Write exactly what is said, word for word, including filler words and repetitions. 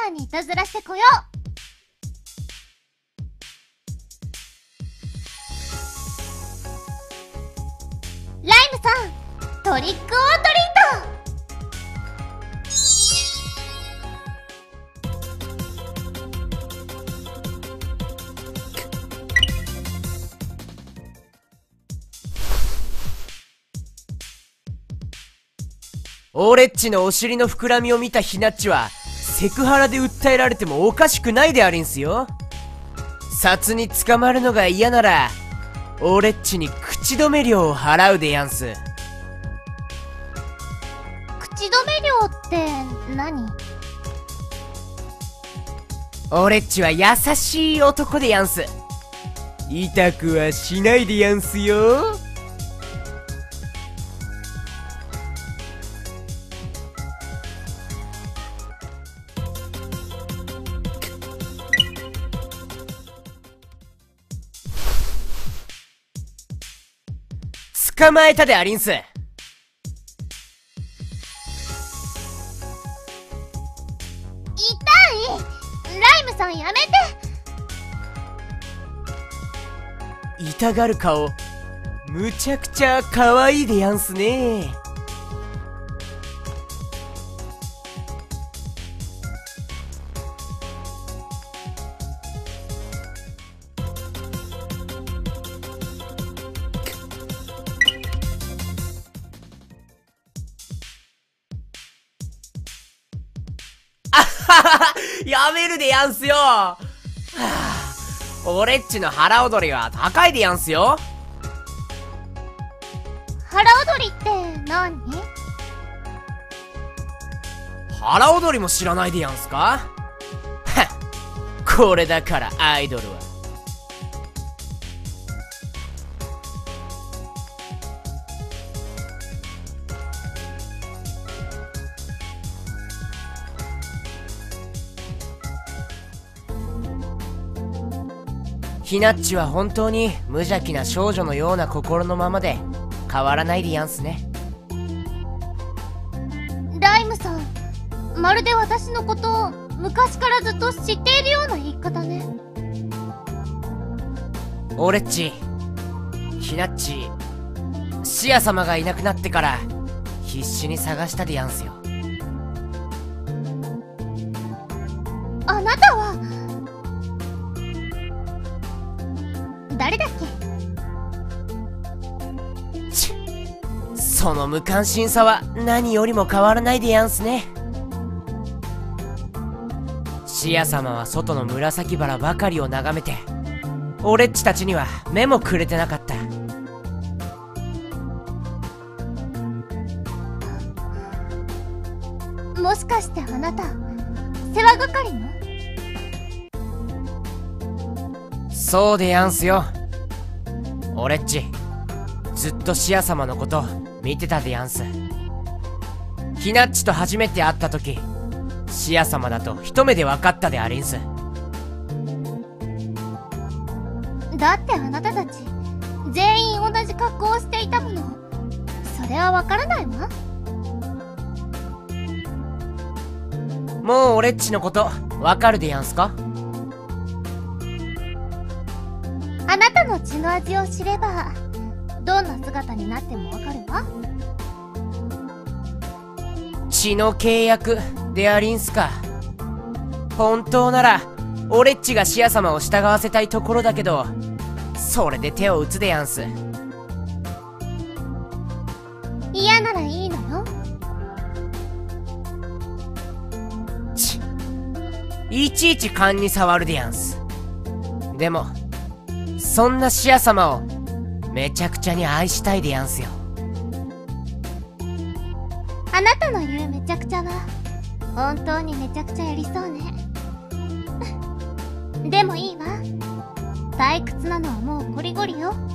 さんにいたずらしてこよう。ライムさん、トリックオートリート。 オレっちのお尻の膨らみを見たひなっちはセクハラで訴えられてもおかしくないでありんすよ。札に捕まるのが嫌ならオレっちに口止め料を払うでやんす。 口止め料って何？ オレっちは優しい男でやんす。痛くはしないでやんすよ。捕まえたでありんす。 痛い！ライムさんやめて。 痛がる顔むちゃくちゃ可愛いでやんすね。やめるでやんすよ。はあ、俺っちの腹踊りは高いでやんすよ。 腹踊りって何？ 腹踊りも知らないでやんすか？はっ、これだからアイドルは。ひなっちは本当に無邪気な少女のような心のままで変わらないでやんすね。 ライムさん、まるで私のことを昔からずっと知っているような言い方ね。 俺っち、ひなっち、シア様がいなくなってから必死に探したでやんすよ。 あなたは誰だっけ？ ちっ、その無関心さは何よりも変わらないでやんすね。シア様は外の紫バラばかりを眺めて、俺っちたちには目もくれてなかった。 もしかしてあなた世話係の？ そうでやんすよ。俺っちずっとシア様のこと見てたでやんす。ひなっちと初めて会った時、シア様だと一目で分かったでありんす。 だってあなたたち全員同じ格好をしていたもの。それは分からないわ。 もう俺っちのこと分かるでやんすか？ あなたの血の味を知ればどんな姿になってもわかるわ。 血の契約でありんすか。本当なら俺っちがシア様を従わせたいところだけど、それで手を打つでやんす。 嫌ならいいのよ。 ちいちいち勘に触るでやんす。でもそんなシア様をめちゃくちゃに愛したいでやんすよ。 あなたの言うめちゃくちゃは本当にめちゃくちゃやりそうね。でもいいわ。退屈なのはもうこりごりよ。